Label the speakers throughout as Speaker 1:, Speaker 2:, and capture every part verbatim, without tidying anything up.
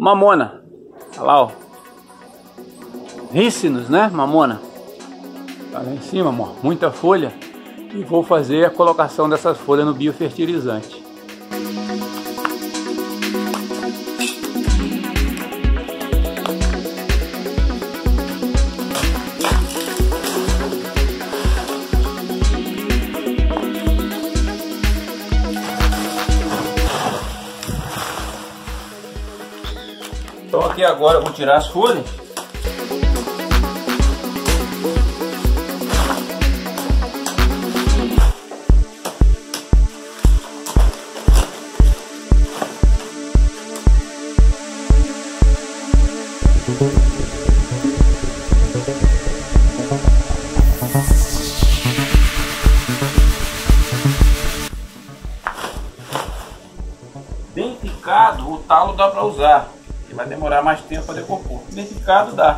Speaker 1: mamona. Olha lá, ó. Rícinos, né? Mamona. Tá lá em cima, amor. Muita folha. E vou fazer a colocação dessas folhas no biofertilizante. Então aqui agora eu vou tirar as folhas. Bem picado, o talo dá para usar. Vai demorar mais tempo para decompor. Bem picado dá.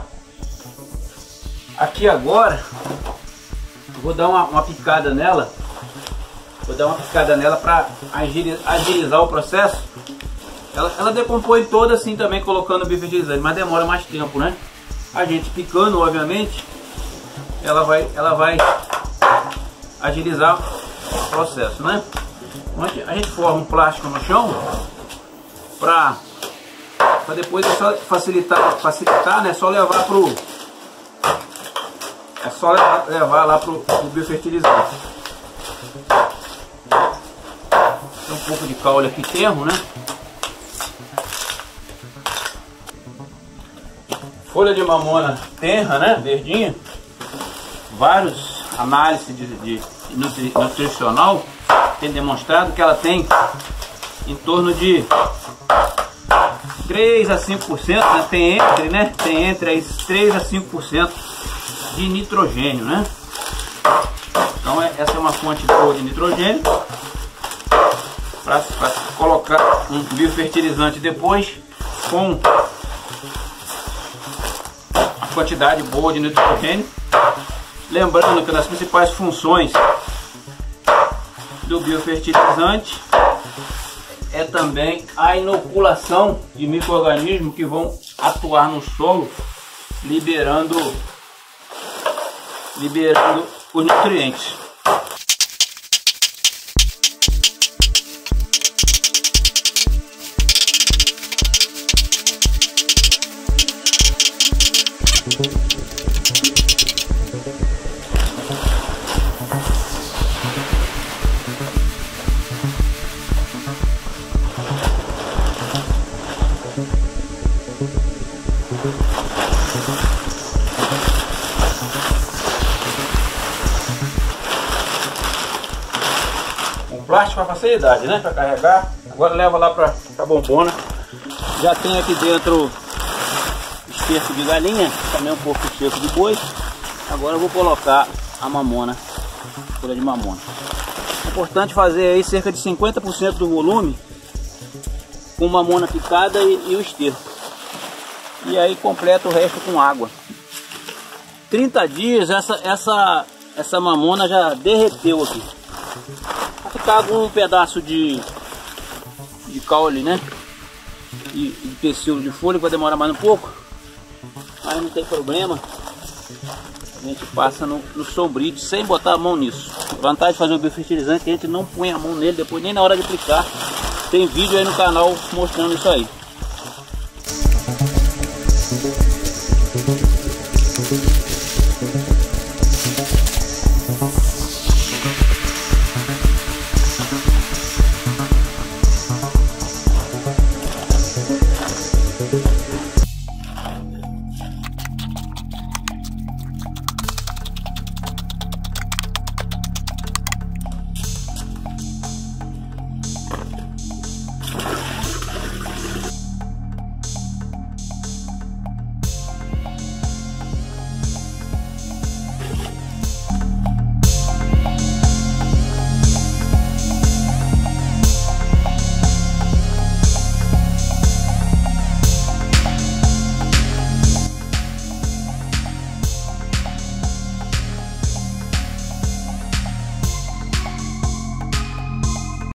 Speaker 1: Aqui agora eu vou dar uma, uma picada nela. Vou dar uma picada nela para agilizar o processo. Ela, ela decompõe toda assim também, colocando o biofertilizante, mas demora mais tempo, né? A gente picando, obviamente, ela vai, ela vai agilizar o processo, né? Então a gente, a gente forma um plástico no chão para para depois é só facilitar, facilitar, né? É só levar pro é só levar, levar lá pro, pro biofertilizante. Tem um pouco de caule aqui, termo, né? Folha de mamona tenra, né? Verdinha. Vários análises de, de nutri, nutricional tem demonstrado que ela tem em torno de três a cinco por cento, né? Tem entre, né? Tem entre aí três a cinco por cento de nitrogênio, né? Então é, essa é uma fonte boa de nitrogênio para colocar um biofertilizante depois com a quantidade boa de nitrogênio. Lembrando que nas principais funções do biofertilizante é também a inoculação de micro-organismos que vão atuar no solo, liberando, liberando os nutrientes. O plástico com facilidade, né? Para carregar. Agora leva lá para a bombona. Já tem aqui dentro esterco de galinha, também um pouco de esterco de boi. Agora eu vou colocar a mamona, folha de mamona. É importante fazer aí cerca de cinquenta por cento do volume com mamona picada e, e o esterco. E aí completa o resto com água. trinta dias essa, essa, essa mamona já derreteu aqui. Vou ficar com um pedaço de, de caule, né? E de pecíolo de folha, vai demorar mais um pouco. Mas não tem problema. A gente passa no, no sombrio sem botar a mão nisso. A vantagem de fazer o biofertilizante é que a gente não põe a mão nele depois, nem na hora de aplicar. Tem vídeo aí no canal mostrando isso aí.
Speaker 2: We'll be right back.